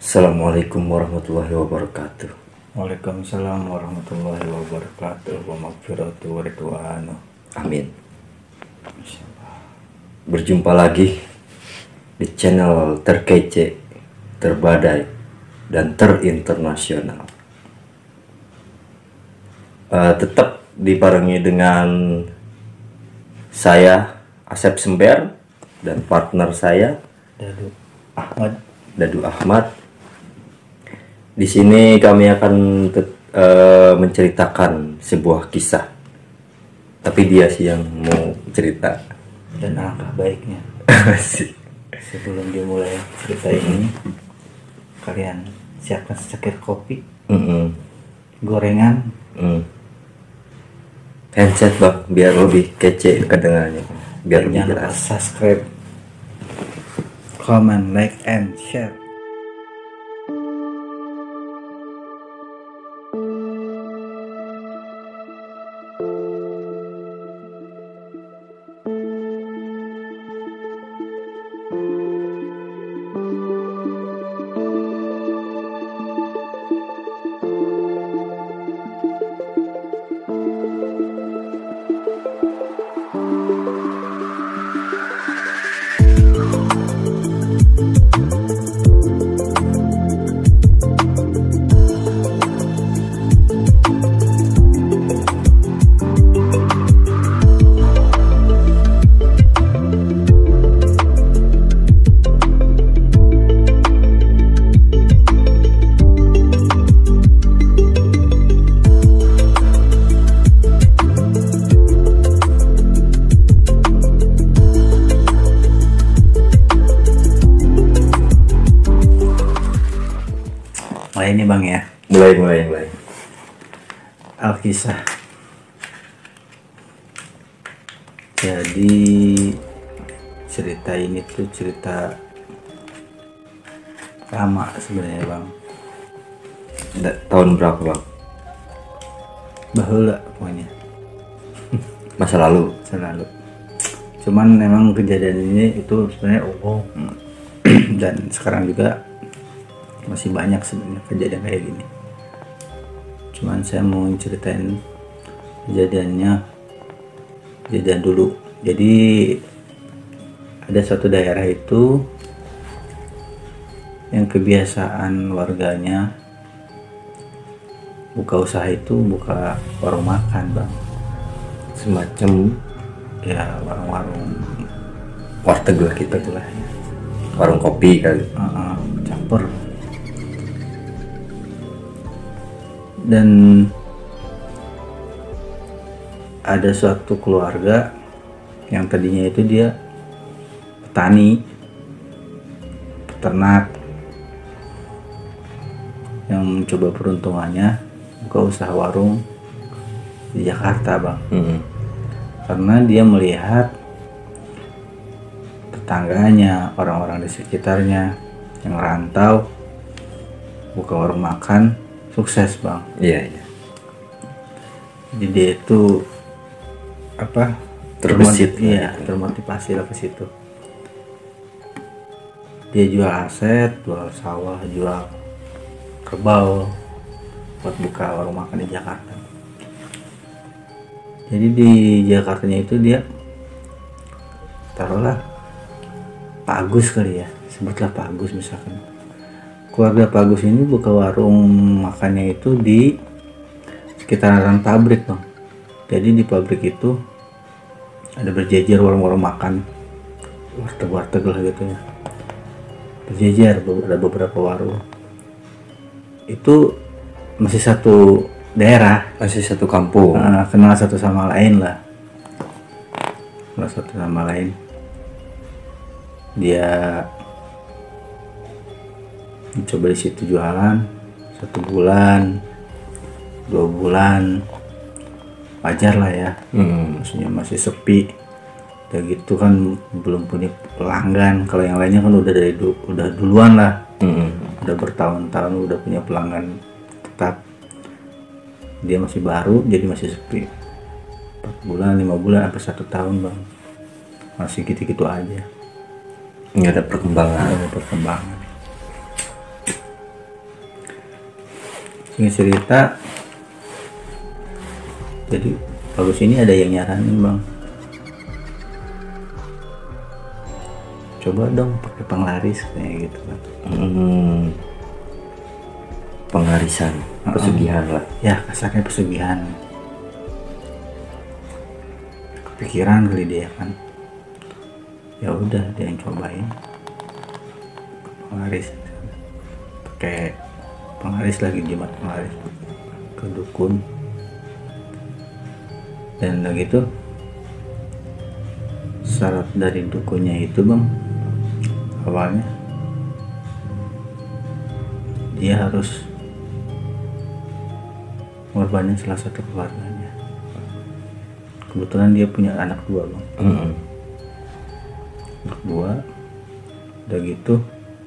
Assalamualaikum warahmatullahi wabarakatuh. Waalaikumsalam warahmatullahi wabarakatuh. Wa maghfiratu wa ridwanu. Amin. Berjumpa lagi di channel terkece, terbadai, dan terinternasional. Tetap dibarengi dengan saya Asep Sember dan partner saya Dadu Ahmad. Di sini kami akan menceritakan sebuah kisah, tapi dia sih yang mau cerita. Dan alangkah baiknya sebelum dimulai cerita ini, kalian siapkan secangkir kopi, gorengan, handset bang, biar lebih kece kedengarannya, biar lebih jangan lupa jelas. subscribe, comment, like, and share. Mulai ini bang ya, Mulai. Alkisah. Jadi cerita ini tuh cerita lama sebenarnya bang. Tahun berapa bang? Bahula pokoknya, Masa lalu. selalu. Cuman memang kejadian ini itu sebenarnya dan sekarang juga masih banyak sebenarnya kejadian kayak gini. Cuman saya mau ceritain kejadian dulu. Jadi ada suatu daerah itu yang kebiasaan warganya buka usaha itu buka warung makan bang. Semacam Ya warung-warung warteg lah kita, lah ya. warung kopi kali. Campur. Dan ada suatu keluarga yang tadinya itu dia petani, peternak, yang mencoba peruntungannya buka usaha warung di Jakarta bang. Karena dia melihat tetangganya, orang-orang di sekitarnya yang rantau buka warung makan sukses bang. Iya. Jadi dia itu Terbesit. termotivasi lah ke situ. Dia jual aset, jual sawah, jual kerbau buat buka warung makan di Jakarta. Jadi di Jakartanya itu dia taruhlah Pak Agus kali ya, sebutlah Pak Agus misalkan. Keluarga Pak Agus ini buka warung makannya itu di sekitaran pabrik bang. Jadi di pabrik itu ada berjejer warung-warung makan, warteg lah gitu ya, berjejer, ada beberapa warung. Itu masih satu daerah, Masih satu kampung. kenal satu sama lain. Dia mencoba di situ jualan 1 bulan, 2 bulan, wajar lah ya. Maksudnya masih sepi. Udah gitu kan belum punya pelanggan. Kalau yang lainnya kan udah duluan lah. Udah bertahun-tahun udah punya pelanggan tetap. Dia masih baru, jadi masih sepi. 4 bulan, 5 bulan, sampai 1 tahun bang. Masih gitu-gitu aja. Nggak ada perkembangan. Ada perkembangan. singkat cerita, jadi Bagus ini ada yang nyaranin bang, coba dong pakai penglaris kayak gitu kan. Pengarisan, pesugihan lah ya, kasarnya pesugihan. Kepikiran kali dia kan, ya udah dia yang cobain penglaris, pakai penglaris lagi, jimat penglaris ke dukun. Dan udah gitu syarat dari dukunnya itu bang, awalnya dia harus mengorbankan salah satu keluarganya. Kebetulan dia punya anak 2 bang. Anak 2, udah gitu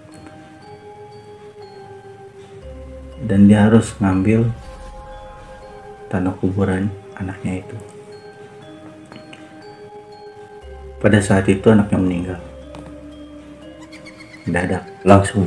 dan dia harus ngambil tanah kuburan anaknya itu. Pada saat itu anaknya meninggal mendadak, langsung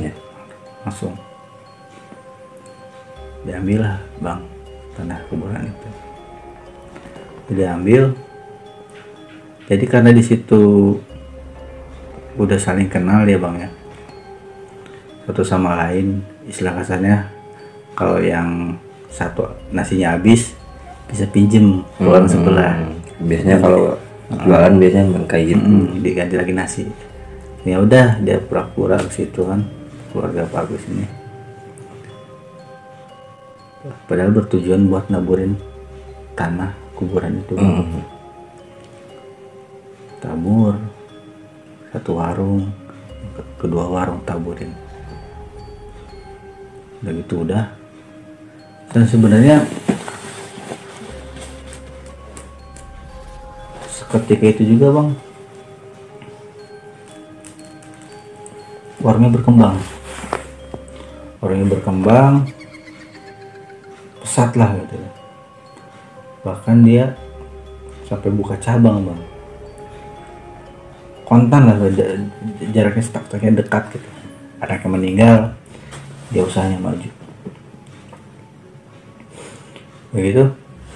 diambil lah bang tanah kuburan itu, diambil. Jadi karena di situ udah saling kenal ya bang ya, satu sama lain, istilah kasarnya kalau yang satu nasinya habis bisa pinjem ke orang sebelah. Biasanya kalau jualan biasanya kayak gitu, diganti lagi nasi. Ya udah dia pura-pura ke situ kan, keluarga Pak Agus ini. Padahal bertujuan buat naburin tanah kuburan itu. Tabur satu warung, kedua warung taburin. Udah gitu udah. Dan sebenarnya ketika itu juga bang, warungnya berkembang pesat lah gitu. Bahkan dia sampai buka cabang bang, kontan lah, jaraknya staknya dekat gitu. Anaknya meninggal, dia usahanya maju. Begitu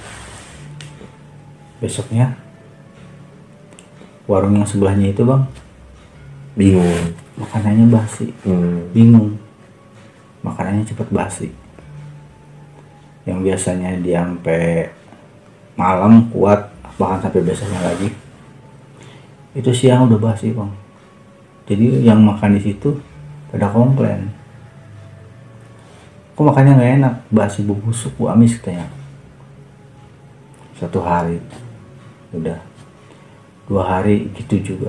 besoknya warung yang sebelahnya itu bang bingung, makanannya basi. Bingung, makanannya cepet basi. Yang biasanya dia sampai malam kuat, bahkan sampai besoknya lagi, itu siang udah basi bang. Jadi yang makan di situ pada komplain, kok makannya nggak enak, basi, bu busuk, bu amis katanya. 1 hari udah, 2 hari gitu juga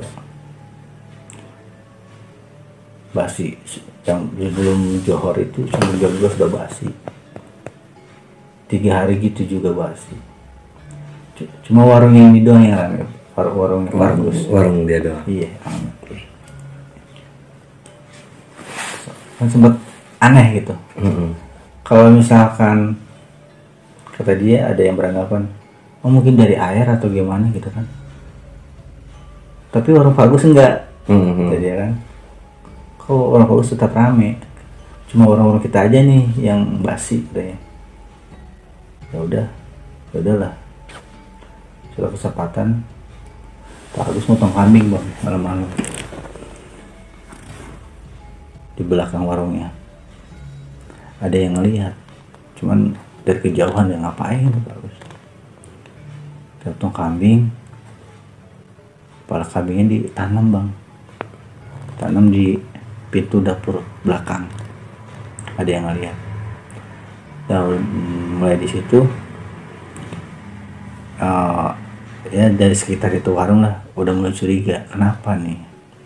basi. Yang sebelum johor itu sebelum jam 12 sudah basi. 3 hari gitu juga basi. Cuma warung yang ini doang yang rame, warung bagus, warung dia doang. Iya, kan sempat aneh gitu. Kalau misalkan kata dia ada yang beranggapan, oh mungkin dari air atau gimana gitu kan. Tapi warung bagus enggak. Jadi kan, kok warung bagus tetap rame, cuma orang-orang kita aja nih yang basi katanya. Ya udahlah. Sudah kesempatan, Pak Agus motong kambing bang malam-malam di belakang warungnya. Ada yang ngelihat, cuman dari kejauhan dia ngapain Pak Agus. Potong kambing, kepala kambingnya ditanam bang, tanam di pintu dapur belakang. Ada yang ngeliat. Dan mulai di situ ya dari sekitar itu warung lah udah mulai curiga, kenapa nih,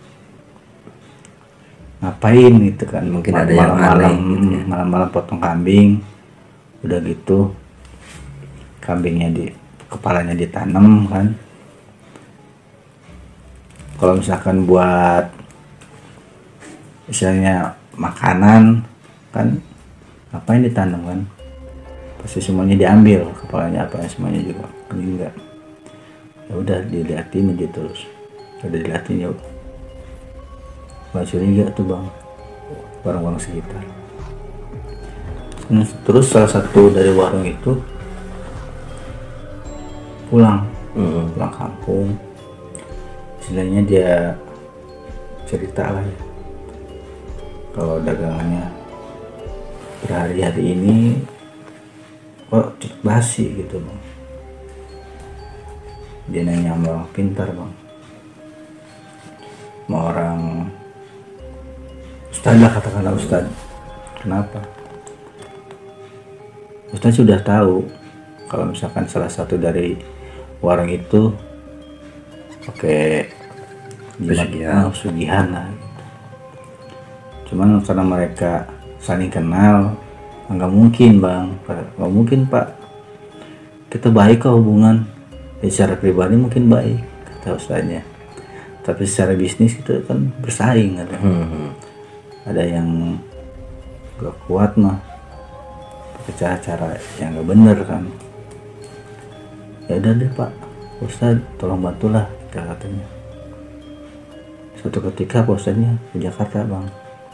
ngapain gitu kan. Mungkin ada yang aneh gitu ya. Malam-malam potong kambing, udah gitu kambingnya kepalanya ditanam kan. Kalau misalkan buat misalnya makanan kan, ngapain ditanam kan, pasti semuanya diambil, kepalanya apa semuanya juga enggak. Ya udah diliatin aja terus, udah diliatin ya nggak curiga tuh bang, warung-warung sekitar. Terus salah satu dari warung itu pulang kampung, istilahnya dia cerita lah ya, kalau dagangannya berhari-hari ini kok cepet basi gitu bang. Dia nanya sama orang pintar bang, sama orang ustad lah, katakanlah ustad. Kenapa? Ustad sudah tahu kalau misalkan salah satu dari warung itu pakai pesugihan lah gitu. Cuman karena mereka saling kenal, nggak mungkin bang, nggak mungkin pak, kita baik kok hubungan secara pribadi mungkin baik kata ustaznya, tapi secara bisnis itu kan bersaing ada. Ada yang gak kuat mah pakai cara yang nggak bener kan. Ya udah deh pak ustaz, tolong bantulah kita, katanya. Suatu ketika pak ustaznya ke Jakarta bang,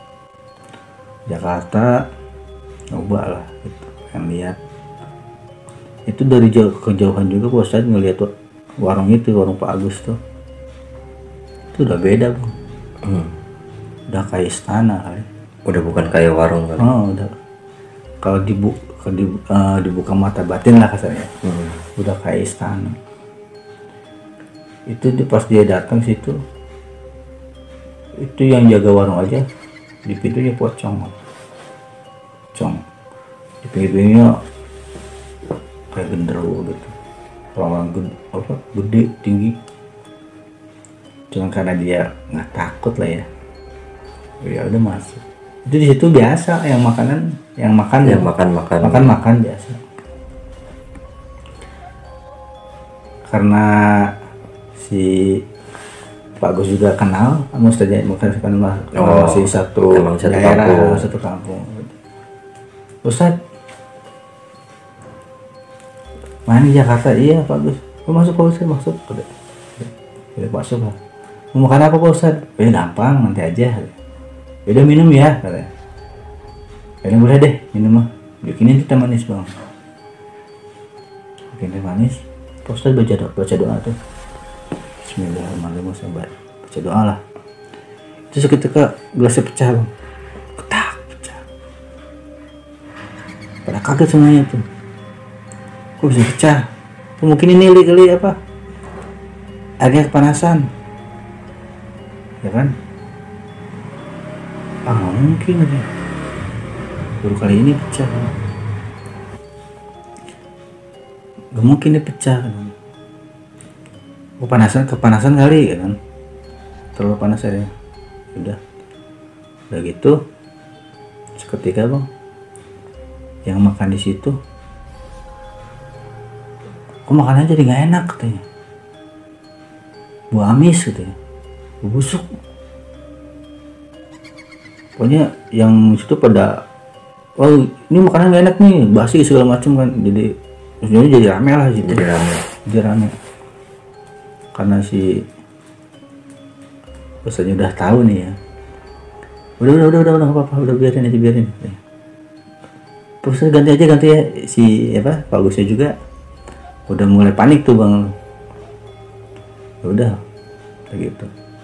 Jakarta nyoba lah gitu, yang lihat itu dari kejauhan juga pak ustaz ngeliat warung itu, warung Pak Agus tuh, itu udah beda bang. Udah kayak istana kali, udah bukan kayak warung kali. Udah kalau dibuka mata batin lah kasarnya, udah kayak istana. Itu pas dia datang situ, itu yang jaga warung aja di pintunya pocong, di pinggirnya kayak genderuwo gitu, orang gede tinggi. Cuman karena dia nggak takut lah ya, ya udah masuk. Itu di situ biasa yang makan biasa. Karena si Pak Gus juga kenal sama Ustaznya, bukan masih satu daerah, satu kampung. Ustaz, mana di Jakarta? Iya Pak Gus. Masuk Pak Ustaz, masuk. Udah masuk lah. Mau makan apa Pak Ustaz? Ya gampang, nanti aja. Udah minum ya, katanya. Ya boleh deh minum mah. Bikinin teh manis bang. Bikin teh manis. Pak Ustaz baca doa tuh. Bismillahirrahmanirrahim, sahabat. Baca doa lah. Terus seketika gelasnya pecah bang. Ketak, pecah. Pada kaget semuanya tuh. Kok bisa pecah? Mungkin ini kali apa? Airnya kepanasan. Ya kan? Nggak mungkin aja. Baru kali ini pecah. Gak mungkin dia pecah kan. Kepanasan kali kan. Terlalu panas ya. Udah gitu. Seketika bang, yang makan di situ, kok makanannya jadi nggak enak katanya. Bau amis katanya. Bau busuk. Pokoknya yang situ pada, oh ini makanan gak enak nih, basi segala macam kan. Jadi sebenarnya jadi rame lah situ. Jadi rame. Karena si Ustaznya udah tahu nih ya. Udah nggak apa-apa, udah biarin aja. Terus ganti ya si Pak Gusnya juga udah mulai panik tuh bang. Ya udah kayak gitu.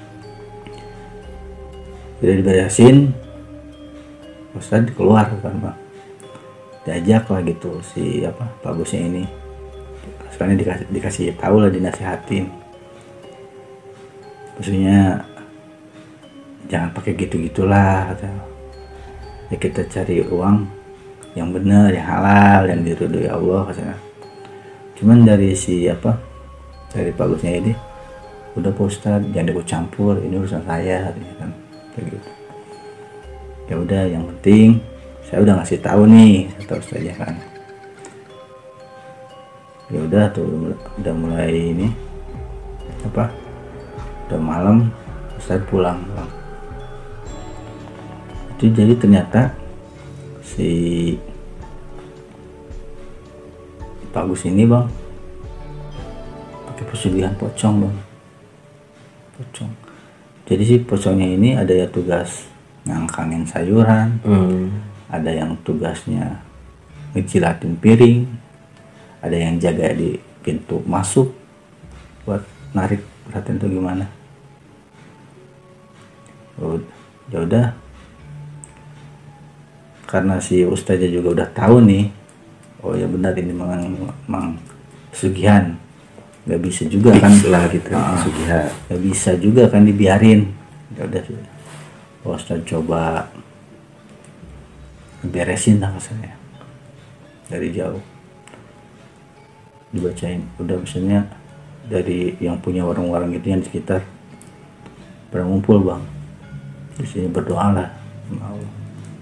Udah diberesin, Ustaz keluar kan pak, diajak lah gitu si Pak Gusnya ini. Sekarang dikasih tahu lah, dinasihatin. Maksudnya jangan pakai gitu-gitulah, ya kita cari uang yang benar, yang halal, yang diridhoi Allah katanya. Cuman dari dari Pak Gusnya ini, udah Pak Ustaz jangan ikut campur, ini urusan saya kan, kayak gitu. Ya udah, yang penting saya udah ngasih tahu nih kata Ustaznya kan. Ya udah tuh, udah mulai ini udah malam, Ustaz pulang bang. Itu jadi ternyata si Pak Gus ini bang pakai pesugihan pocong bang. Jadi si pocongnya ini ada ya tugas ngangkangin sayuran, ada yang tugasnya ngejilatin piring, ada yang jaga di pintu masuk buat narik perhatian tuh gimana. Ya udah, karena si ustaznya juga udah tahu nih, oh ya benar ini memang pesugihan, nggak bisa juga kan lah gitu, pesugihan nggak bisa juga kan dibiarin. Ya udah, ustaz coba beresin lah maksudnya dari jauh, dibacain. Udah misalnya dari yang punya warung-warung itu yang di sekitar pada ngumpul bang di sini, berdoa lah sama Allah,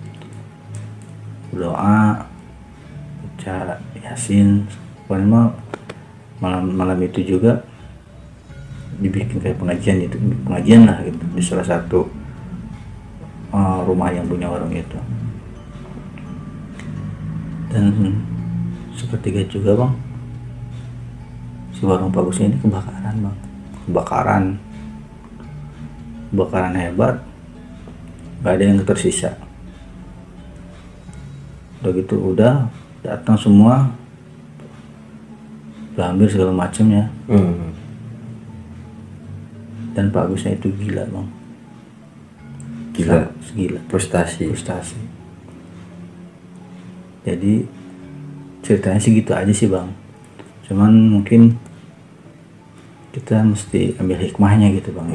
berdoa, baca Yasin. Pokoknya malam itu juga dibikin kayak pengajian lah gitu di salah satu rumah yang punya warung itu. Dan seketika juga bang, si warung bagusnya ini kebakaran bang, kebakaran hebat, nggak ada yang tersisa. Udah gitu udah datang semua, udah ambil segala macamnya. Dan Pak Agusnya itu gila bang, gila frustasi. Jadi ceritanya sih gitu aja sih bang, cuman mungkin kita mesti ambil hikmahnya gitu bang.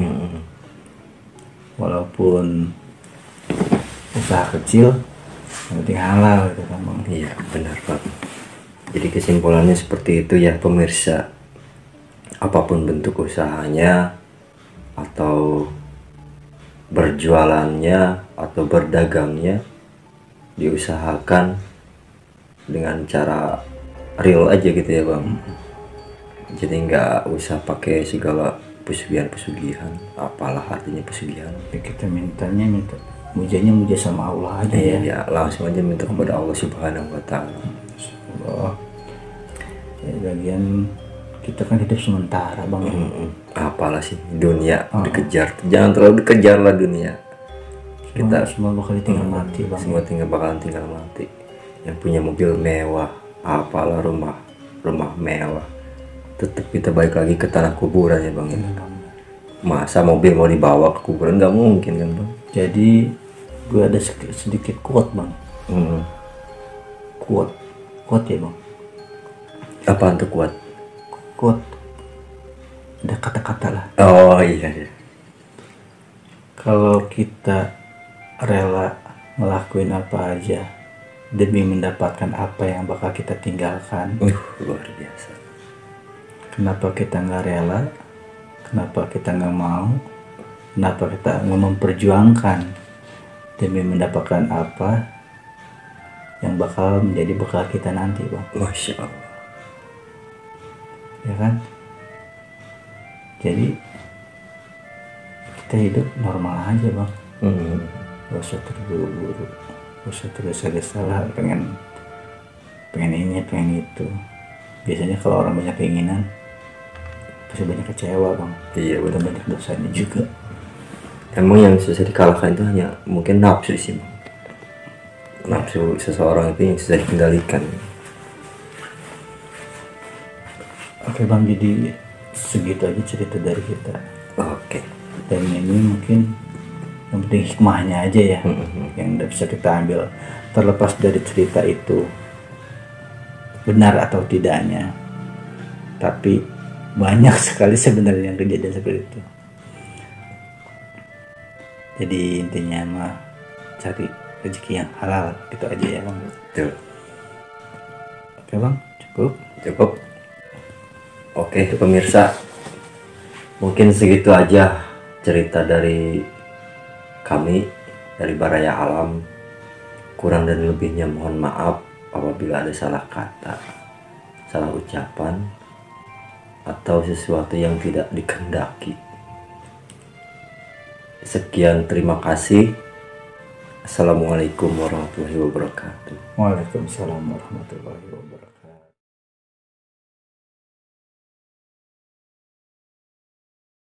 Walaupun usaha kecil yang penting halal gitu kan bang. Iya benar Pak. Jadi kesimpulannya seperti itu ya pemirsa, apapun bentuk usahanya atau berjualannya atau berdagangnya, diusahakan dengan cara real aja gitu ya bang. Jadi nggak usah pakai segala pesugihan, apalah artinya pesugihan. Ya, kita mujanya muja sama Allah aja ya. Iya, langsung aja minta kepada Allah Subhanahu wa Ta'ala. Allah. Ya, bagian kita kan hidup sementara bang. Apalah sih dunia dikejar, jangan terlalu dikejar lah dunia. Kita semua bakal tinggal mati bang. Semua bakalan tinggal mati. Yang punya mobil mewah, apalah rumah mewah, tetap kita balik lagi ke tanah kuburan ya bang. Masa mobil mau dibawa ke kuburan, nggak mungkin kan bang. Jadi gue ada sedikit quote bang. Quote ya bang. Apaan tuh quote? Quote ada kata-kata lah. Oh iya. Kalau kita rela ngelakuin apa aja demi mendapatkan apa yang bakal kita tinggalkan, luar biasa. Kenapa kita nggak rela? Kenapa kita nggak mau? Kenapa kita nggak memperjuangkan demi mendapatkan apa yang bakal menjadi bekal kita nanti bang? Masya Allah. Ya kan? Jadi kita hidup normal aja bang. Gak usah terburu-buru, gak usah tergesa-gesa lah pengen ini, pengen itu. Biasanya kalau orang banyak keinginan pasti banyak kecewa bang. Iya benar, banyak dosanya juga. Emang yang susah dikalahkan itu hanya mungkin nafsu sih bang. Nafsu seseorang itu yang susah dikendalikan. Oke bang, jadi segitu aja cerita dari kita. Oke. Dan ini mungkin yang penting hikmahnya aja ya, yang udah bisa kita ambil, terlepas dari cerita itu benar atau tidaknya. Tapi banyak sekali sebenarnya yang kejadian seperti itu. Jadi intinya mah cari rezeki yang halal, gitu aja ya bang. Betul. Oke bang, cukup. Oke pemirsa, mungkin segitu aja cerita dari kami dari Baraya Alam. Kurang dan lebihnya mohon maaf apabila ada salah kata, salah ucapan, atau sesuatu yang tidak dikehendaki. Sekian, terima kasih. Assalamualaikum warahmatullahi wabarakatuh. Waalaikumsalam warahmatullahi wabarakatuh.